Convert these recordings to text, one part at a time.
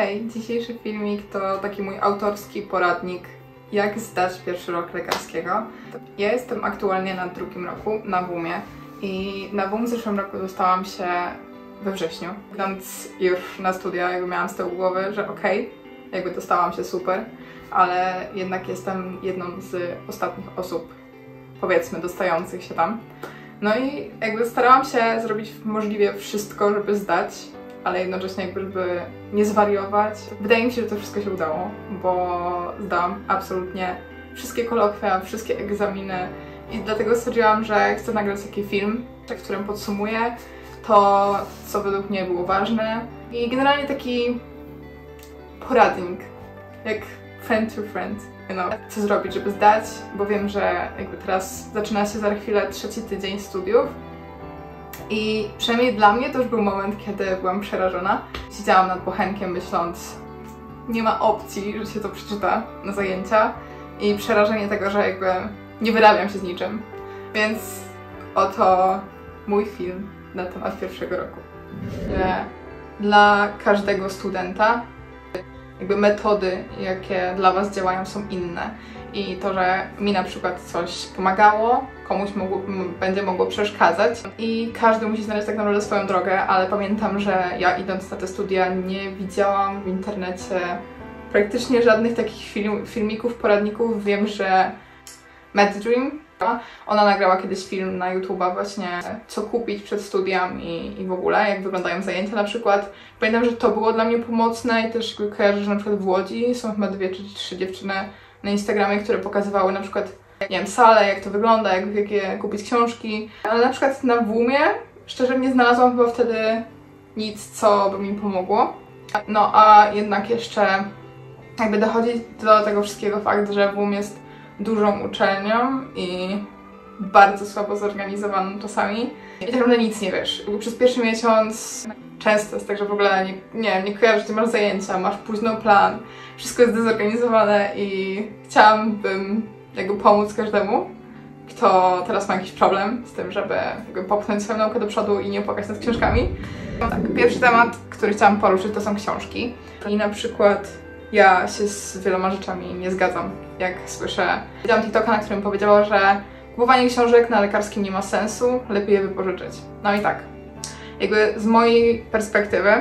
Hej, dzisiejszy filmik to taki mój autorski poradnik, jak zdać pierwszy rok lekarskiego. Ja jestem aktualnie na drugim roku na WUM-ie i na WUM w zeszłym roku dostałam się we wrześniu. Idąc już na studia, miałam z tyłu głowy, że okej, dostałam się super, ale jednak jestem jedną z ostatnich osób, powiedzmy, dostających się tam. No i starałam się zrobić możliwie wszystko, żeby zdać, ale jednocześnie żeby nie zwariować. Wydaje mi się, że to wszystko się udało, bo zdałam absolutnie wszystkie kolokwia, wszystkie egzaminy i dlatego stwierdziłam, że chcę nagrać taki film, w którym podsumuję to, co według mnie było ważne i generalnie taki poradnik, jak friend to friend, co zrobić, żeby zdać, bo wiem, że teraz zaczyna się za chwilę trzeci tydzień studiów i przynajmniej dla mnie to już był moment, kiedy byłam przerażona. Siedziałam nad bochenkiem myśląc, nie ma opcji, że się to przeczyta na zajęcia i przerażenie tego, że nie wyrabiam się z niczym. Więc oto mój film na temat pierwszego roku. Dla każdego studenta metody, jakie dla Was działają, są inne. I to, że mi na przykład coś pomagało, komuś będzie mogło przeszkadzać. I każdy musi znaleźć tak naprawdę swoją drogę, ale pamiętam, że ja idąc na te studia nie widziałam w internecie praktycznie żadnych takich filmików, poradników. Wiem, że MedDream, ona nagrała kiedyś film na YouTube'a właśnie, co kupić przed studiami i w ogóle, jak wyglądają zajęcia na przykład. Pamiętam, że to było dla mnie pomocne i też kojarzę, że na przykład w Łodzi są chyba 2 czy 3 dziewczyny na Instagramie, które pokazywały na przykład, nie wiem, salę, jak to wygląda, jakie kupić książki. Ale na przykład na WUM-ie, szczerze, nie znalazłam chyba wtedy nic, co by mi pomogło. No a jednak jeszcze dochodzi do tego wszystkiego fakt, że WUM jest dużą uczelnią i bardzo słabo zorganizowaną czasami. I tak naprawdę nic nie wiesz. Przez pierwszy miesiąc często jest tak, że w ogóle nie kojarzysz, gdzie masz zajęcia, masz późno plan, wszystko jest dezorganizowane i chciałabym pomóc każdemu, kto teraz ma jakiś problem z tym, żeby popchnąć swoją naukę do przodu i nie opłakać nad książkami. Tak, pierwszy temat, który chciałam poruszyć, to są książki. I na przykład ja się z wieloma rzeczami nie zgadzam. Jak słyszę, widziałam TikToka, na którym powiedziała, że kupowanie książek na lekarskim nie ma sensu, lepiej je wypożyczyć. No i tak, z mojej perspektywy,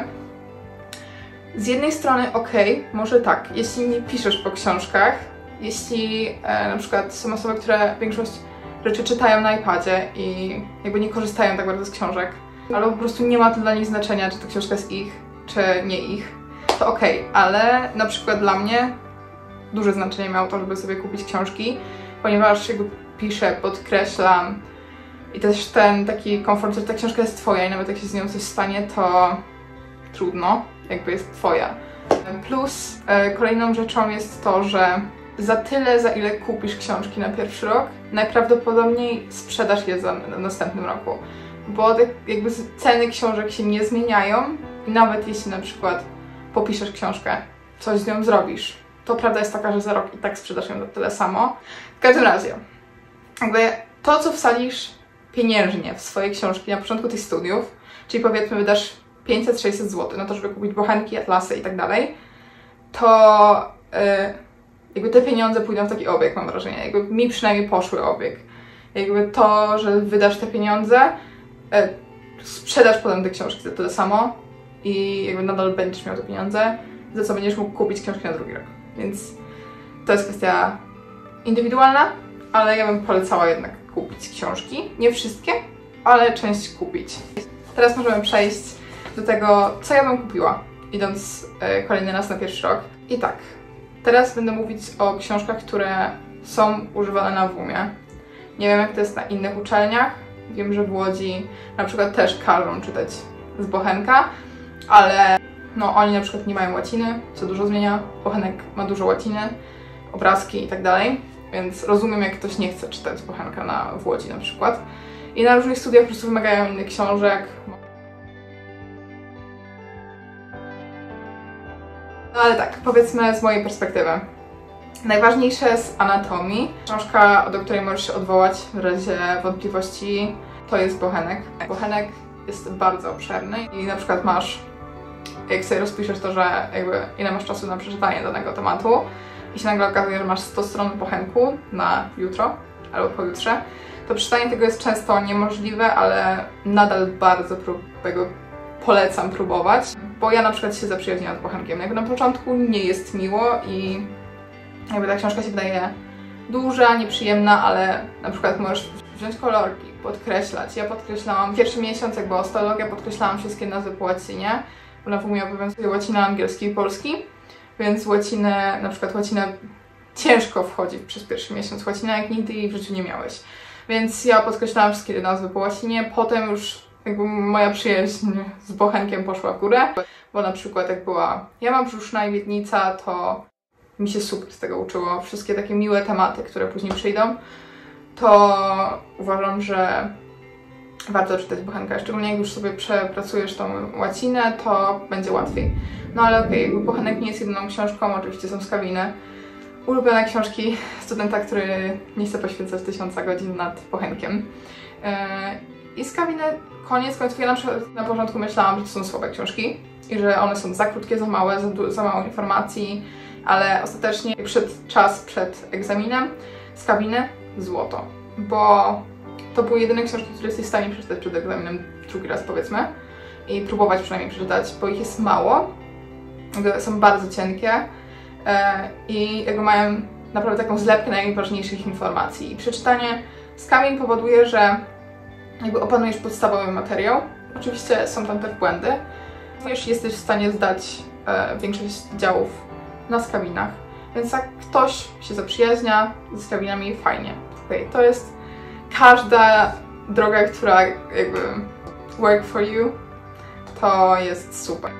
z jednej strony okej, może tak, jeśli nie piszesz po książkach, jeśli na przykład są osoby, które większość rzeczy czytają na iPadzie i nie korzystają tak bardzo z książek, albo po prostu nie ma to dla nich znaczenia, czy ta książka jest ich, czy nie ich, to okej, ale na przykład dla mnie duże znaczenie miało to, żeby sobie kupić książki, ponieważ piszę, podkreślam i też ten taki komfort, że ta książka jest twoja i nawet jak się z nią coś stanie, to trudno, jest twoja. Plus kolejną rzeczą jest to, że za tyle, za ile kupisz książki na pierwszy rok, najprawdopodobniej sprzedasz je w następnym roku, bo ceny książek się nie zmieniają i nawet jeśli na przykład popiszesz książkę, coś z nią zrobisz, to prawda jest taka, że za rok i tak sprzedasz ją za tyle samo. W każdym razie, to, co wsadzisz pieniężnie w swoje książki na początku tych studiów, czyli powiedzmy wydasz 500-600 zł na to, żeby kupić bochenki, atlasy i tak dalej, to te pieniądze pójdą w taki obieg, mam wrażenie. Mi przynajmniej poszły obieg. To, że wydasz te pieniądze, sprzedasz potem te książki za tyle samo i nadal będziesz miał te pieniądze, za co będziesz mógł kupić książki na drugi rok. Więc to jest kwestia indywidualna, ale ja bym polecała jednak kupić książki. Nie wszystkie, ale część kupić. Teraz możemy przejść do tego, co ja bym kupiła, idąc kolejny raz na pierwszy rok. I tak, teraz będę mówić o książkach, które są używane na WUM-ie. Nie wiem, jak to jest na innych uczelniach. Wiem, że w Łodzi na przykład też każą czytać z bochenka, ale oni na przykład nie mają łaciny, co dużo zmienia. Bochenek ma dużo łaciny, obrazki i tak dalej, więc rozumiem, jak ktoś nie chce czytać bochenka w Łodzi na przykład. I na różnych studiach po prostu wymagają innych książek. No ale tak, powiedzmy z mojej perspektywy. Najważniejsze z anatomii, książka, do której możesz się odwołać w razie wątpliwości, to jest bochenek. Bochenek jest bardzo obszerny i na przykład masz jak sobie rozpiszesz to, że jakby ile masz czasu na przeczytanie danego tematu i się nagle okazuje, że masz 100 stron bochenku na jutro albo pojutrze, to przeczytanie tego jest często niemożliwe, ale nadal bardzo polecam próbować, bo ja na przykład się zaprzyjaźniłam z bochenkiem. Jakby na początku nie jest miło i jakby ta książka się wydaje duża, nieprzyjemna, ale na przykład możesz wziąć kolorki, podkreślać. Ja podkreślałam pierwszy miesiąc, jak była astrologia, podkreślałam wszystkie nazwy po łacinie, bo na mnie obowiązuje łacina, angielski i polski, więc łacinę, na przykład łacinę ciężko wchodzi przez pierwszy miesiąc, łacina jak nigdy jej w życiu nie miałeś. Więc ja podkreślałam wszystkie nazwy po łacinie, potem już jakby moja przyjaźń z bochenkiem poszła w górę, bo na przykład jak była jama brzuszna i miednica, to mi się super z tego uczyło. Wszystkie takie miłe tematy, które później przyjdą, to uważam, że warto czytać bochenka. Szczególnie jak już sobie przepracujesz tą łacinę, to będzie łatwiej. No ale okej, jakby bochenek nie jest jedyną książką, oczywiście są skawiny. Ulubione książki studenta, który nie chce poświęcać 1000 godzin nad bochenkiem. I skawiny, koniec końców, ja na początku myślałam, że to są słabe książki i że one są za krótkie, za małe, za mało informacji, ale ostatecznie przed egzaminem skawiny złoto, bo to były jedyne książki, które jesteś w stanie przeczytać przed egzaminem drugi raz, powiedzmy, i próbować przynajmniej przeczytać, bo ich jest mało, są bardzo cienkie i jakby mają naprawdę taką zlepkę najważniejszych informacji. I przeczytanie skawin powoduje, że jakby opanujesz podstawowy materiał. Oczywiście są tam też błędy. Już jesteś w stanie zdać większość działów na skawinach. Więc jak ktoś się zaprzyjaźnia ze skawinami, fajnie. Okay, to jest każda droga, która jakby work for you, to jest super.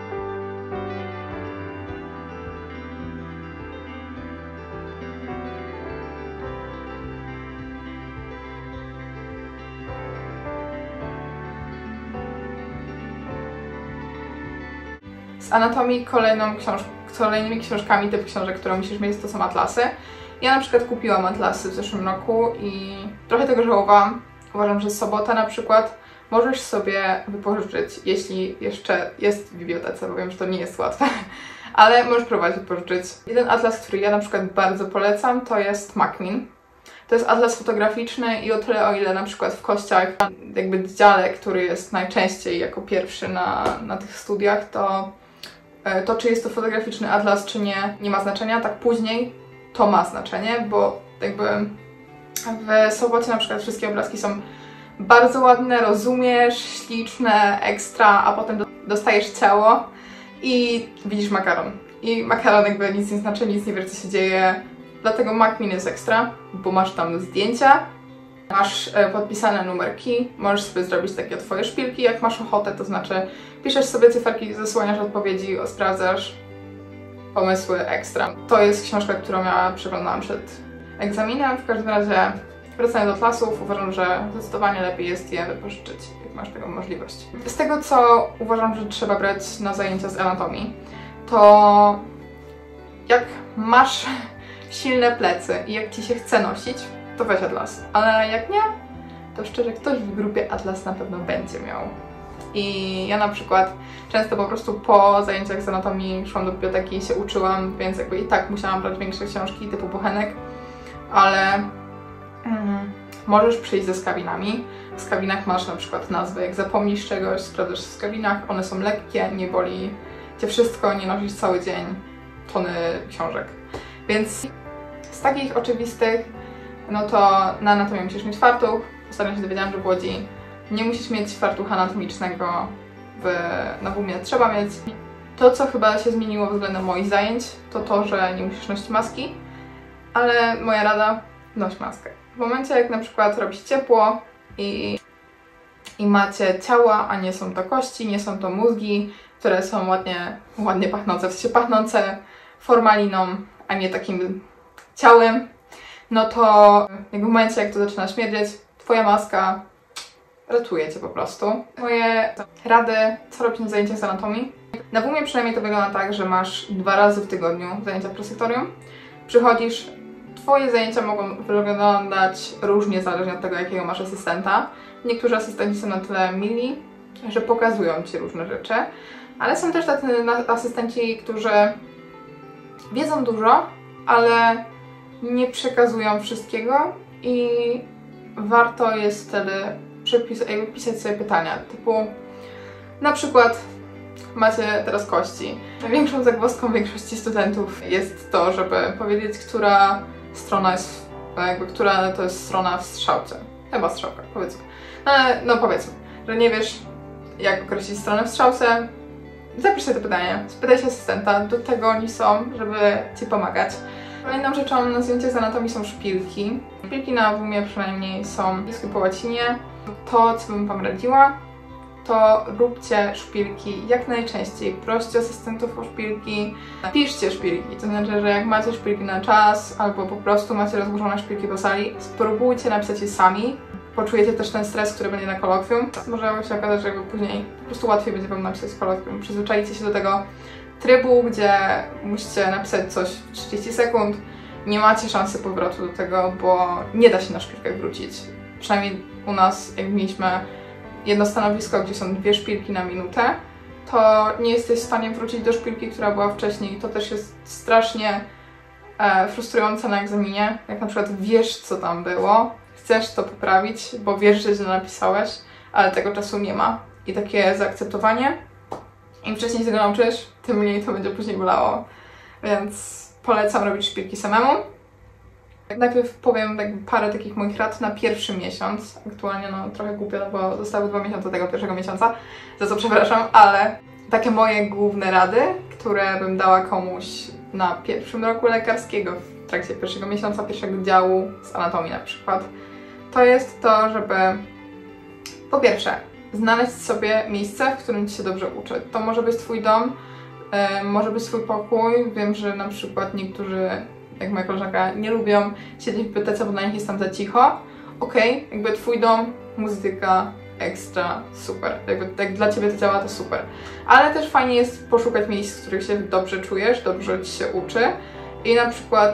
Z anatomii kolejnymi książkami typu książek, które musisz mieć, to są atlasy. Ja na przykład kupiłam atlasy w zeszłym roku i trochę tego żałowałam. Uważam, że Sobota na przykład możesz sobie wypożyczyć, jeśli jeszcze jest w bibliotece, bo wiem, że to nie jest łatwe, ale możesz próbować wypożyczyć. Jeden atlas, który ja na przykład bardzo polecam, to jest Macmillan. To jest atlas fotograficzny i o tyle, o ile na przykład w kościach, jakby dziale, który jest najczęściej jako pierwszy na tych studiach, to czy jest to fotograficzny atlas, czy nie ma znaczenia. Tak później to ma znaczenie, bo jakby w Sobocie na przykład wszystkie obrazki są bardzo ładne, rozumiesz, śliczne, ekstra, a potem dostajesz ciało i widzisz makaron. I makaron jakby nic nie znaczy, nic nie wiesz, co się dzieje. Dlatego Macmillan jest ekstra, bo masz tam zdjęcia, masz podpisane numerki, możesz sobie zrobić takie twoje szpilki, jak masz ochotę, to znaczy piszesz sobie cyferki, zasłaniasz odpowiedzi, sprawdzasz pomysły ekstra. To jest książka, którą ja przeglądałam przed egzaminem. W każdym razie, wracając do atlasów, uważam, że zdecydowanie lepiej jest je wypożyczyć, jak masz taką możliwość. Z tego, co uważam, że trzeba brać na zajęcia z anatomii, to jak masz silne plecy i jak ci się chce nosić, to weź atlas. Ale jak nie, to szczerze ktoś w grupie atlas na pewno będzie miał. I ja na przykład często po prostu po zajęciach z anatomii szłam do biblioteki i się uczyłam, więc jakby i tak musiałam brać większe książki typu bochenek, ale możesz przyjść ze skawinami. W skawinach masz na przykład nazwy, jak zapomnisz czegoś, sprawdzasz w skawinach, one są lekkie, nie boli cię wszystko, nie nosisz cały dzień tony książek. Więc z takich oczywistych, no to na anatomię musisz mieć fartuch. Ostatnio się dowiedziałam, że w Łodzi nie musisz mieć fartucha anatomicznego, na WUM-ie trzeba mieć. To, co chyba się zmieniło względem moich zajęć, to to, że nie musisz nosić maski, ale moja rada, noś maskę. W momencie, jak na przykład robi się ciepło i macie ciała, a nie są to kości, nie są to mózgi, które są ładnie pachnące, w sensie pachnące formaliną, a nie takim ciałem, no to jakby w momencie, jak to zaczyna śmierdzieć, twoja maska ratuje cię po prostu. Moje rady, co robić na zajęciach z anatomii. Na WUM-ie przynajmniej to wygląda tak, że masz 2 razy w tygodniu zajęcia prosektorium. Przychodzisz, twoje zajęcia mogą wyglądać różnie, zależnie od tego, jakiego masz asystenta. Niektórzy asystenci są na tyle mili, że pokazują ci różne rzeczy, Ale są też tacy asystenci, którzy wiedzą dużo, ale nie przekazują wszystkiego i warto jest wtedy pisać sobie pytania, typu na przykład macie teraz kości. Największą zagwozdką większości studentów jest to, żeby powiedzieć, która strona jest, która to jest strona w strzałce. Chyba strzałka, powiedzmy. Ale no powiedzmy, że nie wiesz, jak określić stronę w strzałce. Zapisz sobie to pytanie, spytaj się asystenta, do tego oni są, żeby Ci pomagać. Kolejną rzeczą na zdjęciach z anatomii są szpilki. Szpilki na WUM-ie przynajmniej są bliskie po łacinie. To, co bym Wam radziła, to róbcie szpilki jak najczęściej. Proście asystentów o szpilki, piszcie szpilki. To znaczy, że jak macie szpilki na czas, albo po prostu macie rozłożone szpilki po sali, spróbujcie napisać je sami. Poczujecie też ten stres, który będzie na kolokwium. Może się okazać, że jakby później po prostu łatwiej będzie Wam napisać kolokwium. Przyzwyczajcie się do tego trybu, gdzie musicie napisać coś w 30 sekund. Nie macie szansy powrotu do tego, bo nie da się na szpilkach wrócić. Przynajmniej u nas, jak mieliśmy jedno stanowisko, gdzie są 2 szpilki na minutę, to nie jesteś w stanie wrócić do szpilki, która była wcześniej. To też jest strasznie frustrujące na egzaminie. Jak na przykład wiesz, co tam było, chcesz to poprawić, bo wiesz, że źle napisałeś, ale tego czasu nie ma. I takie zaakceptowanie, im wcześniej się tego nauczysz, tym mniej to będzie później bolało. Więc polecam robić szpilki samemu. Najpierw powiem parę takich moich rad na pierwszy miesiąc. Aktualnie no trochę głupio, no bo zostały 2 miesiące tego pierwszego miesiąca, za co przepraszam, ale takie moje główne rady, które bym dała komuś na pierwszym roku lekarskiego, w trakcie pierwszego miesiąca, pierwszego działu z anatomii na przykład, to jest to, żeby po pierwsze znaleźć sobie miejsce, w którym Ci się dobrze uczy. To może być Twój dom, może być Twój pokój. Wiem, że na przykład niektórzy, jak moja koleżanka, nie lubią siedzieć w bibliotece, bo na nich jest tam za cicho. Okej, jakby Twój dom, muzyka, ekstra, super. Jakby jak dla Ciebie to działa, to super. Ale też fajnie jest poszukać miejsc, w których się dobrze czujesz, dobrze Ci się uczy. I na przykład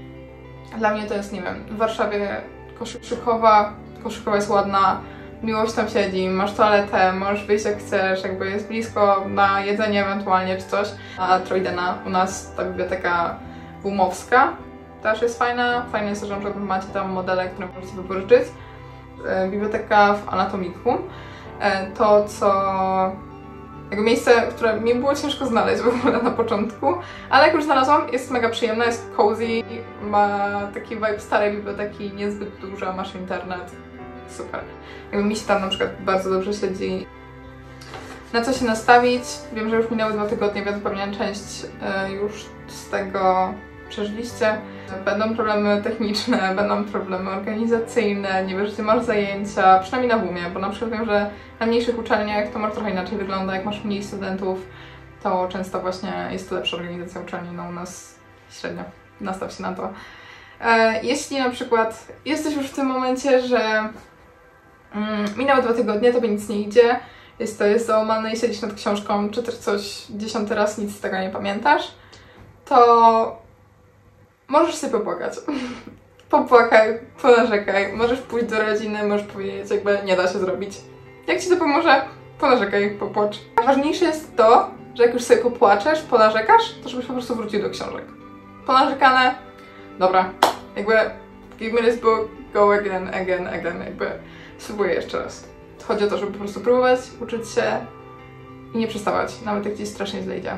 dla mnie to jest, nie wiem, w Warszawie Koszykowa jest ładna, miłość tam siedzi, masz toaletę, możesz wyjść jak chcesz, jakby jest blisko na jedzenie ewentualnie czy coś. A Trojdena, u nas ta biblioteka WUM-owska też jest fajna. Fajne jest, że macie tam modele, które możecie wypożyczyć. Biblioteka w Anatomikum. To, co... jakby miejsce, które mi było ciężko znaleźć w ogóle na początku, ale jak już znalazłam, jest mega przyjemna, jest cozy, ma taki vibe starej biblioteki, niezbyt duża, masz internet. Super. Jakby mi się tam na przykład bardzo dobrze śledzi, na co się nastawić. Wiem, że już minęły 2 tygodnie, więc pewnie część już z tego przeżyliście. Będą problemy techniczne, będą problemy organizacyjne, nie wiesz, gdzie masz zajęcia, przynajmniej na WUM-ie, bo na przykład wiem, że na mniejszych uczelniach to może trochę inaczej wygląda, jak masz mniej studentów, to często właśnie jest to lepsza organizacja uczelni, no u nas średnio, nastaw się na to. Jeśli na przykład jesteś już w tym momencie, że minęły 2 tygodnie, tobie nic nie idzie, jest załamany i siedzisz nad książką, czy też coś 10 raz, nic z tego nie pamiętasz, to możesz sobie popłakać. Popłakaj, ponarzekaj, możesz pójść do rodziny, możesz powiedzieć, jakby nie da się zrobić. Jak Ci to pomoże, ponarzekaj, popłacz. Ważniejsze jest to, że jak już sobie popłaczesz, ponarzekasz, to żebyś po prostu wrócił do książek. Ponarzekane, dobra, jakby give me this book, go again, jakby spróbuję jeszcze raz. Chodzi o to, żeby po prostu próbować, uczyć się i nie przestawać, nawet jak Ci strasznie źle idzie.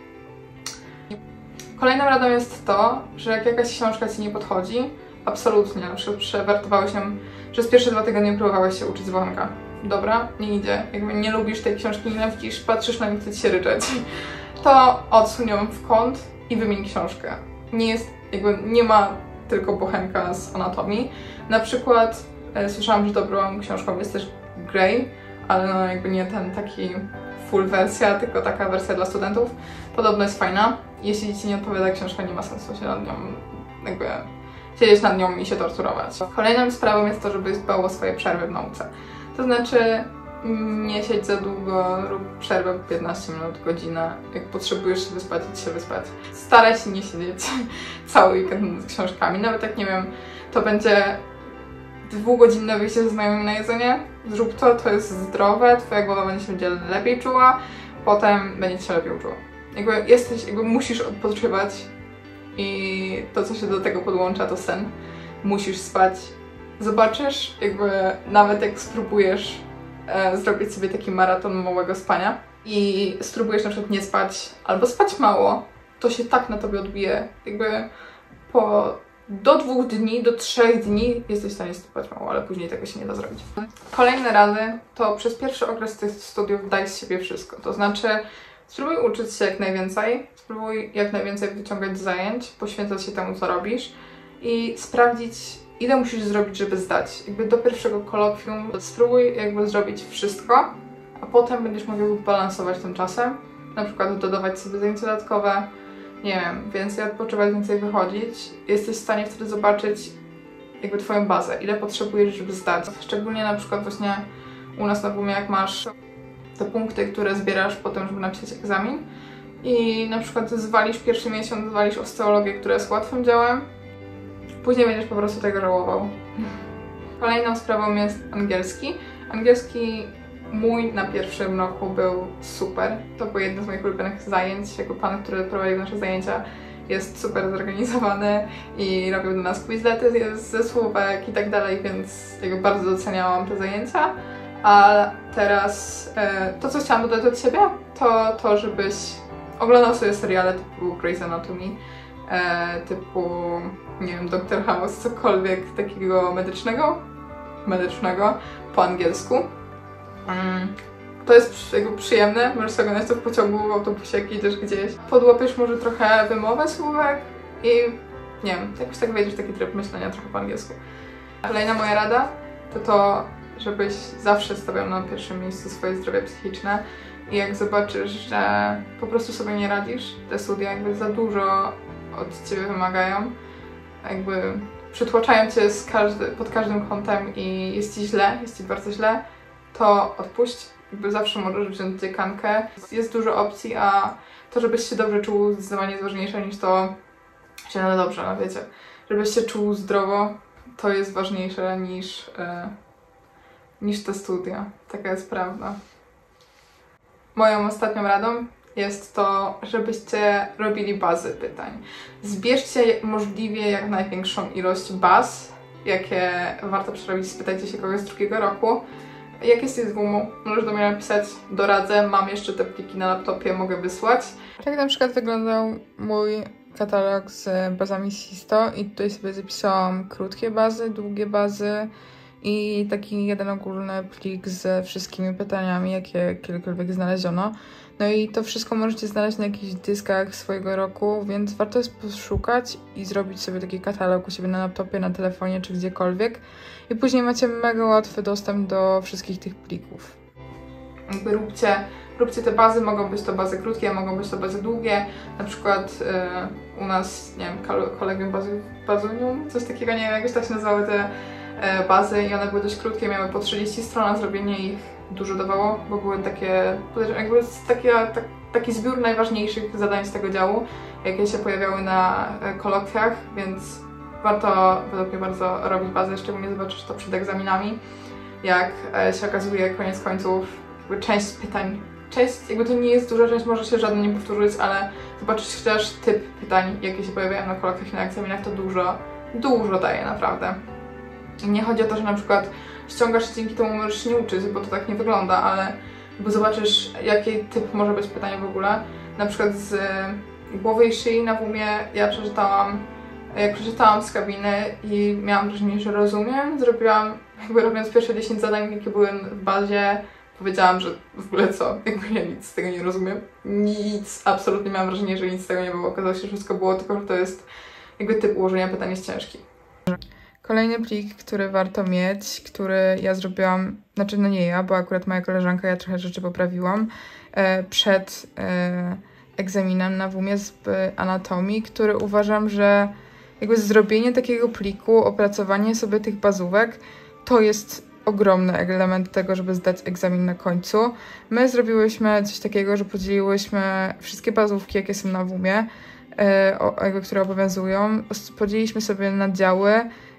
Kolejną radą jest to, że jak jakaś książka Ci nie podchodzi, absolutnie, na przykład przewertowałeś ją, przez pierwsze 2 tygodnie próbowałeś się uczyć z Wonka. Dobra, nie idzie, jakby nie lubisz tej książki, nienawidzisz, patrzysz na nią, chce Ci się ryczeć, to odsuń ją w kąt i wymień książkę. Nie ma tylko bochenka z anatomii. Na przykład słyszałam, że dobrą książką jest też Grey, ale no jakby nie ten taki full wersja, tylko taka wersja dla studentów. Podobno jest fajna. Jeśli Ci nie odpowiada książka, nie ma sensu się nad nią, jakby siedzieć nad nią i się torturować. Kolejną sprawą jest to, żeby dbał o swoje przerwy w nauce. To znaczy nie siedź za długo, rób przerwę 15 minut, godzinę. Jak potrzebujesz się wyspać, idź się wyspać. Staraj się nie siedzieć cały weekend nad książkami. Nawet jak, nie wiem, to będzie 2-godzinne wyjście ze znajomymi na jedzenie, zrób to, to jest zdrowe, Twoja głowa będzie się lepiej czuła, potem będzie się lepiej uczyło. Musisz odpoczywać i to, co się do tego podłącza, to sen. Musisz spać. Zobaczysz, nawet jak spróbujesz zrobić sobie taki maraton małego spania i spróbujesz na przykład nie spać albo spać mało, to się tak na tobie odbije. Do 2 dni, do 3 dni jesteś w stanie spać mało, ale później tego się nie da zrobić. Kolejne rady to przez pierwszy okres tych studiów daj z siebie wszystko. To znaczy spróbuj uczyć się jak najwięcej, spróbuj jak najwięcej wyciągać z zajęć, poświęcać się temu, co robisz i sprawdzić, ile musisz zrobić, żeby zdać. Do pierwszego kolokwium spróbuj zrobić wszystko, a potem będziesz mógł balansować tym czasem. Na przykład dodawać sobie zajęcia dodatkowe, nie wiem, więcej odpoczywać, więcej wychodzić. Jesteś w stanie wtedy zobaczyć twoją bazę, ile potrzebujesz, żeby zdać. Szczególnie na przykład właśnie u nas na WUM-ie, jak masz te punkty, które zbierasz potem, żeby napisać egzamin i na przykład zwalisz pierwszy miesiąc, zwalisz osteologię, która jest łatwym dziełem, później będziesz po prostu tego żałował. Kolejną sprawą jest angielski. Angielski mój na pierwszym roku był super. To był jeden z moich ulubionych zajęć. Pan, który prowadził nasze zajęcia, jest super zorganizowany i robił dla nas quizlety ze słówek i tak dalej, więc bardzo doceniałam te zajęcia. A teraz to, co chciałam dodać od siebie, to żebyś oglądał sobie seriale typu Grey's Anatomy, typu, nie wiem, Dr. House, cokolwiek takiego medycznego po angielsku. To jest przyjemne, możesz sobie oglądać to w pociągu, w autobusie, jak idziesz gdzieś. Podłapiesz może trochę wymowę słówek i nie wiem, jakoś tak wejdziesz w taki tryb myślenia trochę po angielsku. Kolejna moja rada to żebyś zawsze stawiał na pierwszym miejscu swoje zdrowie psychiczne i jak zobaczysz, że po prostu sobie nie radzisz, te studia za dużo od ciebie wymagają, przytłaczają cię pod każdym kątem i jest ci bardzo źle, to odpuść. Zawsze możesz wziąć dziekankę. Jest dużo opcji, a to, żebyś się dobrze czuł, zdecydowanie jest ważniejsze niż to się dobrze, no wiecie. Żebyś się czuł zdrowo, to jest ważniejsze niż te studia. Taka jest prawda. Moją ostatnią radą jest to, żebyście robili bazy pytań. Zbierzcie możliwie jak największą ilość baz, jakie warto przerobić. Spytajcie się kogoś z drugiego roku. Jak jesteś z WUM-u, możesz do mnie napisać, doradzę, mam jeszcze te pliki na laptopie, mogę wysłać. Tak na przykład wyglądał mój katalog z bazami SISTO i tutaj sobie zapisałam krótkie bazy, długie bazy i taki jeden ogólny plik z wszystkimi pytaniami, jakie kiedykolwiek znaleziono. No i to wszystko możecie znaleźć na jakichś dyskach swojego roku, więc warto jest poszukać i zrobić sobie taki katalog u siebie na laptopie, na telefonie czy gdziekolwiek. I później macie mega łatwy dostęp do wszystkich tych plików. Róbcie te bazy, mogą być to bazy krótkie, mogą być to bazy długie. Na przykład u nas, nie wiem, kolegium bazunium, coś takiego, nie wiem, jakoś tak się nazywały te bazy i one były dość krótkie, miały po 30 stron, a zrobienie ich dużo dawało, bo były taki zbiór najważniejszych zadań z tego działu, jakie się pojawiały na kolokwiach, więc warto według mnie bardzo robić bazę, szczególnie zobaczysz to przed egzaminami, jak się okazuje koniec końców część pytań, to nie jest duża część, może się żadne nie powtórzyć, ale zobaczysz chociaż typ pytań, jakie się pojawiają na kolokwiach i na egzaminach, to dużo daje naprawdę. I nie chodzi o to, że na przykład ściągasz i dzięki temu możesz się nie uczyć, bo to tak nie wygląda, ale zobaczysz, jaki typ może być pytania w ogóle. Na przykład z głowy i szyi na WUM-ie jak przeczytałam z kabiny i miałam wrażenie, że rozumiem, robiąc pierwsze 10 zadań, jakie były w bazie, powiedziałam, że w ogóle ja nic z tego nie rozumiem. Nic, absolutnie miałam wrażenie, że nic z tego nie było. Okazało się, że wszystko było, tylko że to jest typ ułożenia pytań jest ciężki. Kolejny plik, który warto mieć, który ja zrobiłam, no nie ja, bo akurat moja koleżanka, ja trochę rzeczy poprawiłam przed egzaminem na WUM-ie z anatomii, który uważam, że zrobienie takiego pliku, opracowanie sobie tych bazówek, to jest ogromny element tego, żeby zdać egzamin na końcu. My zrobiłyśmy coś takiego, że podzieliłyśmy wszystkie bazówki, jakie są na WUM-ie, które obowiązują, podzieliliśmy sobie na działy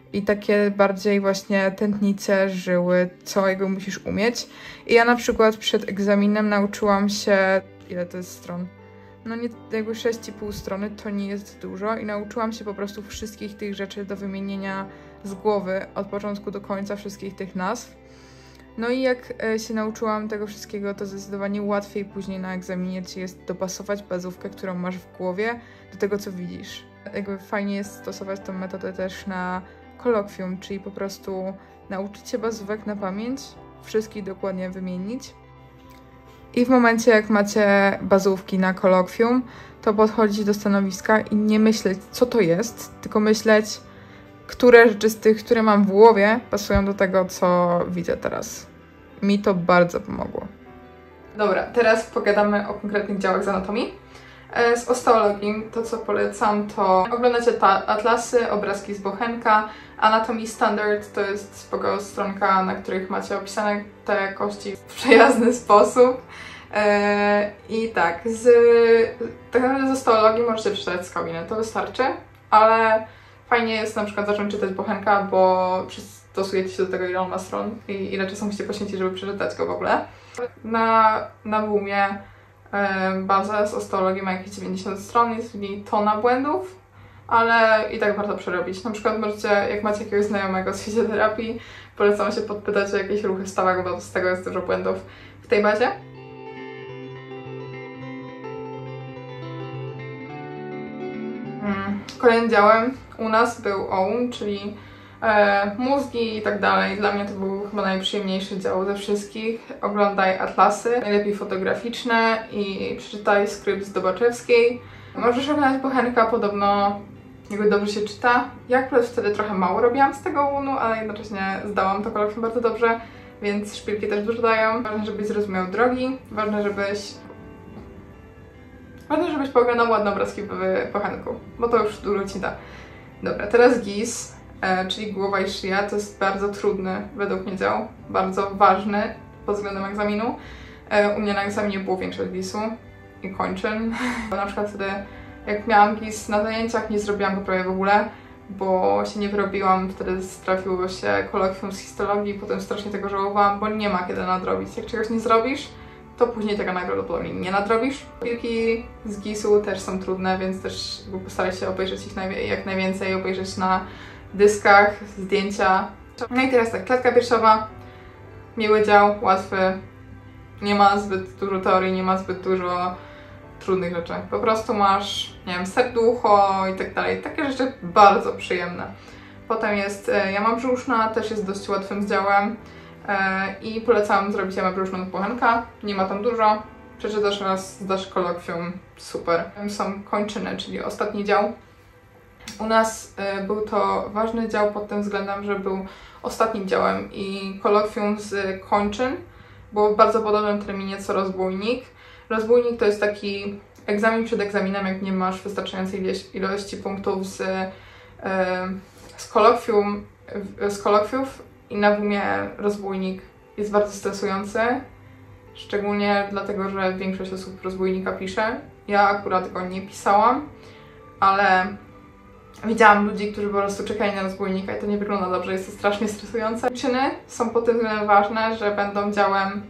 i takie bardziej właśnie tętnice, żyły, co jakby musisz umieć. I ja na przykład przed egzaminem nauczyłam się, ile to jest stron? No nie, jakby 6,5 strony to nie jest dużo i nauczyłam się po prostu wszystkich tych rzeczy do wymienienia z głowy od początku do końca wszystkich tych nazw. No i jak się nauczyłam tego wszystkiego, to zdecydowanie łatwiej później na egzaminie ci jest dopasować bazówkę, którą masz w głowie, do tego, co widzisz. Jakby fajnie jest stosować tę metodę też na kolokwium, czyli po prostu nauczyć się bazówek na pamięć, wszystkich dokładnie wymienić. I w momencie, jak macie bazówki na kolokwium, to podchodzić do stanowiska i nie myśleć, co to jest, tylko myśleć, które rzeczy z tych, które mam w głowie, pasują do tego, co widzę teraz. Mi to bardzo pomogło. Dobra, teraz pogadamy o konkretnych działach z anatomii. Z osteologii to, co polecam, to oglądacie atlasy, obrazki z Bochenka. Anatomy Standard to jest spoko stronka, na których macie opisane te kości w przyjazny sposób. I tak, tak naprawdę z osteologii możecie przeczytać z kabiny, to wystarczy, ale fajnie jest na przykład zacząć czytać Bochenka, bo przystosujecie się do tego, ile on ma stron i ile czasu musicie poświęcić, żeby przeczytać go w ogóle. Na WUM-ie baza z osteologii ma jakieś 90 stron, jest w niej tona błędów, ale i tak warto przerobić. Na przykład możecie, jak macie jakiegoś znajomego z fizjoterapii, polecam się podpytać o jakieś ruchy w stawach, bo z tego jest dużo błędów w tej bazie. Kolejnym działem u nas był OUM, czyli mózgi i tak dalej. Dla mnie to był chyba najprzyjemniejszy dział ze wszystkich. Oglądaj atlasy, najlepiej fotograficzne i przeczytaj skrypt z Dobaczewskiej. Możesz oglądać Bochenka, podobno jakby dobrze się czyta. Ja akurat wtedy trochę mało robiłam z tego UNU, ale jednocześnie zdałam to kolokwium bardzo dobrze, więc szpilki też dużo dają. Ważne, żebyś zrozumiał drogi, ważne, żebyś pooglądał ładne obrazki w Bochenku, bo to już dużo ci da. Dobra, teraz GIS, czyli głowa i szyja, to jest bardzo trudny według mnie dział, bardzo ważny pod względem egzaminu. U mnie na egzaminie było większość GIS-u i kończyn. Na przykład wtedy, jak miałam GIS na zajęciach, nie zrobiłam go prawie w ogóle, bo się nie wyrobiłam, wtedy trafiło się kolokwium z histologii, potem strasznie tego żałowałam, bo nie ma kiedy nadrobić. Jak czegoś nie zrobisz, to później tego najprawdopodobniej nie nadrobisz. Szpilki z GIS-u też są trudne, więc też postaraj się obejrzeć ich jak najwięcej, obejrzeć na dyskach, zdjęcia. No i teraz tak, klatka piersiowa, miły dział, łatwy, nie ma zbyt dużo teorii, nie ma zbyt dużo trudnych rzeczy. Po prostu masz, nie wiem, serducho i tak dalej, takie rzeczy bardzo przyjemne. Potem jest jama brzuszna, też jest dość łatwym działem. I polecam zrobić jamę brzuszną z Bochenka, nie ma tam dużo, przeczytasz raz, zdasz kolokwium, super. Są kończyny, czyli ostatni dział. U nas był to ważny dział pod tym względem, że był ostatnim działem i kolokwium z kończyn było w bardzo podobnym terminie co rozbójnik. Rozbójnik to jest taki egzamin przed egzaminem, jak nie masz wystarczającej ilości punktów z kolokwiów. I na WUM-ie rozbójnik jest bardzo stresujący, szczególnie dlatego, że większość osób rozbójnika pisze. Ja akurat go nie pisałam, ale widziałam ludzi, którzy po prostu czekali na rozbójnika i to nie wygląda dobrze, jest to strasznie stresujące. Kończyny są pod tym względem ważne, że będą działem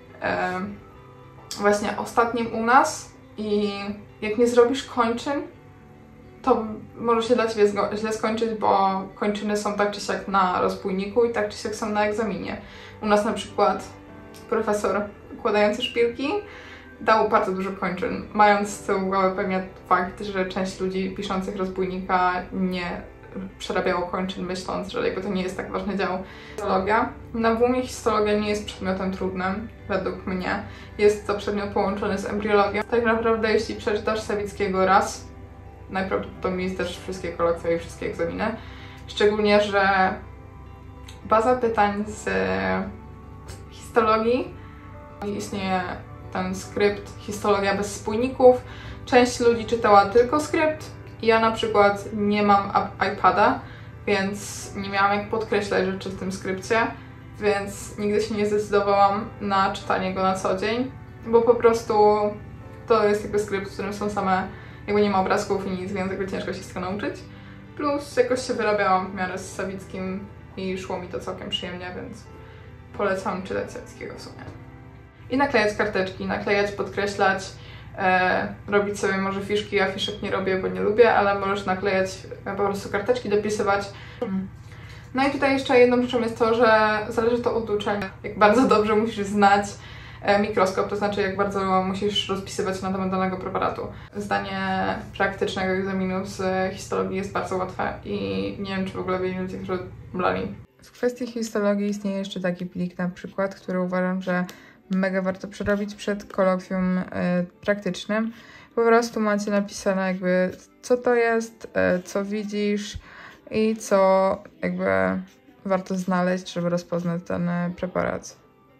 właśnie ostatnim u nas i jak nie zrobisz kończyn, to może się dla Ciebie źle skończyć, bo kończyny są tak czy siak na rozbójniku i tak czy siak są na egzaminie. U nas na przykład profesor układający szpilki dał bardzo dużo kończyn, mając z tyłu głowy pewnie fakt, że część ludzi piszących rozbójnika nie przerabiało kończyn, myśląc, że jakby to nie jest tak ważny dział. Histologia. Na WUM-ie histologia nie jest przedmiotem trudnym, według mnie. Jest to przedmiot połączony z embriologią. Tak naprawdę, jeśli przeczytasz Sawickiego raz, najprawdopodobniej zdasz wszystkie kolokwia i wszystkie egzaminy. Szczególnie, że baza pytań z histologii, istnieje ten skrypt histologia bez spójników. Część ludzi czytała tylko skrypt. Ja na przykład nie mam iPada, więc nie miałam jak podkreślać rzeczy w tym skrypcie, więc nigdy się nie zdecydowałam na czytanie go na co dzień, bo po prostu to jest jakby skrypt, w którym są same, jakby nie ma obrazków i nic, więc jakby ciężko się z tego nauczyć. Plus jakoś się wyrabiałam w miarę z Sawickim i szło mi to całkiem przyjemnie, więc polecam czytać Sawickiego w sumie. I naklejać karteczki, naklejać, podkreślać, robić sobie może fiszki, ja fiszek nie robię, bo nie lubię, ale możesz naklejać po prostu karteczki, dopisywać. No i tutaj jeszcze jedną rzeczą jest to, że zależy to od uczenia, jak bardzo dobrze musisz znać mikroskop, to znaczy jak bardzo musisz rozpisywać na temat danego preparatu. Zdanie praktycznego egzaminu z histologii jest bardzo łatwe i nie wiem, czy w ogóle byli ludzie, którzy blali. W kwestii histologii istnieje jeszcze taki plik na przykład, który uważam, że mega warto przerobić przed kolokwium praktycznym. Po prostu macie napisane jakby co to jest, co widzisz i co jakby warto znaleźć, żeby rozpoznać ten preparat.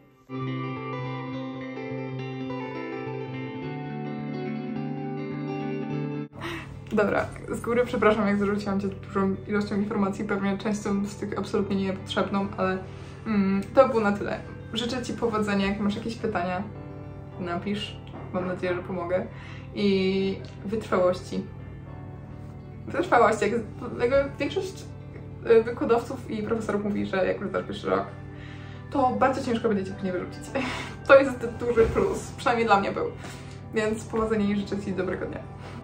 Dobra, z góry przepraszam, jak zarzuciłam Cię dużą ilością informacji, pewnie częścią z tych absolutnie niepotrzebną, ale to było na tyle. Życzę Ci powodzenia, jak masz jakieś pytania, napisz, mam nadzieję, że pomogę. I wytrwałości. Wytrwałości, jak większość wykładowców i profesorów mówi, że jak już dasz pierwszy rok, to bardzo ciężko będzie Cię później wyrzucić. To jest duży plus, przynajmniej dla mnie był. Więc powodzenia i życzę Ci dobrego dnia.